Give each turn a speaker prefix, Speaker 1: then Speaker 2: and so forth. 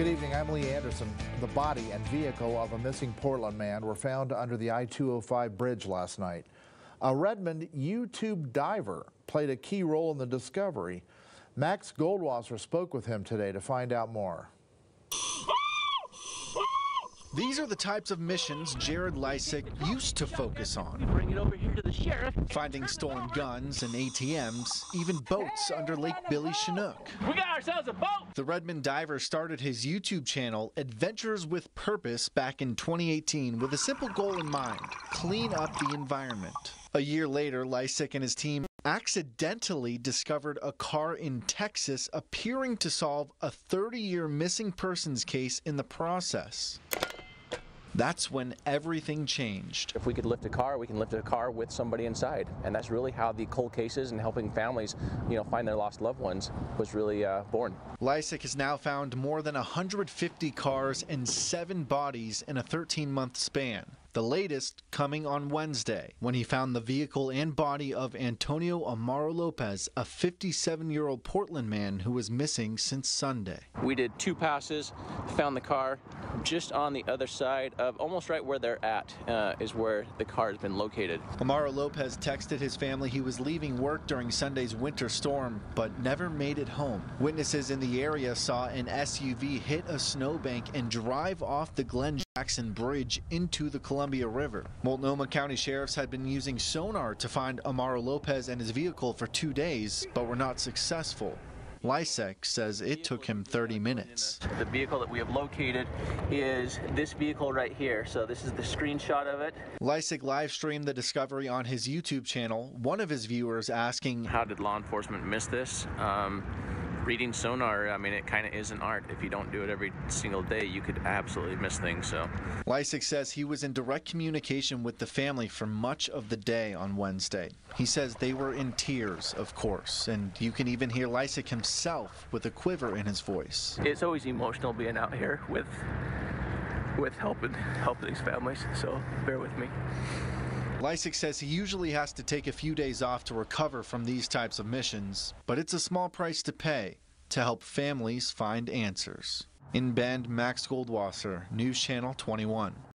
Speaker 1: Good evening, I'm Lee Anderson. The body and vehicle of a missing Portland man were found under the I-205 bridge last night. A Redmond YouTube diver played a key role in the discovery. Max Goldwasser spoke with him today to find out more.
Speaker 2: These are the types of missions Jared Lysick used to focus on.
Speaker 3: Bring it over here to the sheriff.
Speaker 2: Finding stolen guns and ATMs, even boats under Lake Billy Chinook.
Speaker 3: We got ourselves a boat!
Speaker 2: The Redmond diver started his YouTube channel, Adventures with Purpose, back in 2018 with a simple goal in mind: clean up the environment. A year later, Lysick and his team accidentally discovered a car in Texas appearing to solve a 30-year missing persons case in the process. That's when everything changed.
Speaker 4: If we could lift a car, we can lift a car with somebody inside. And that's really how the cold cases and helping families, find their lost loved ones was really born.
Speaker 2: Lysick has now found more than 150 cars and 7 bodies in a 13-month span. The latest coming on Wednesday, when he found the vehicle and body of Antonio Amaro Lopez, a 57-year-old Portland man who was missing since Sunday.
Speaker 4: We did 2 passes, found the car just on the other side of, almost right where they're at, is where the car has been located.
Speaker 2: Amaro Lopez texted his family he was leaving work during Sunday's winter storm, but never made it home. Witnesses in the area saw an SUV hit a snowbank and drive off the Glen Jackson Bridge into the Columbia River. Multnomah County sheriffs had been using sonar to find Amaro Lopez and his vehicle for 2 days, but were not successful. Lysick says it took him 30 minutes.
Speaker 4: The vehicle that we have located is this vehicle right here. So this is the screenshot of it.
Speaker 2: Lysick live streamed the discovery on his YouTube channel. One of his viewers asking,
Speaker 4: how did law enforcement miss this? Reading sonar, it kind of is an art. If you don't do it every single day, you could absolutely miss things. So,
Speaker 2: Lysick says he was in direct communication with the family for much of the day on Wednesday. He says they were in tears, of course, and you can even hear Lysick himself with a quiver in his voice.
Speaker 4: It's always emotional being out here with helping these families, so bear with me.
Speaker 2: Lysick says he usually has to take a few days off to recover from these types of missions, but it's a small price to pay to help families find answers. In Bend, Max Goldwasser, News Channel 21.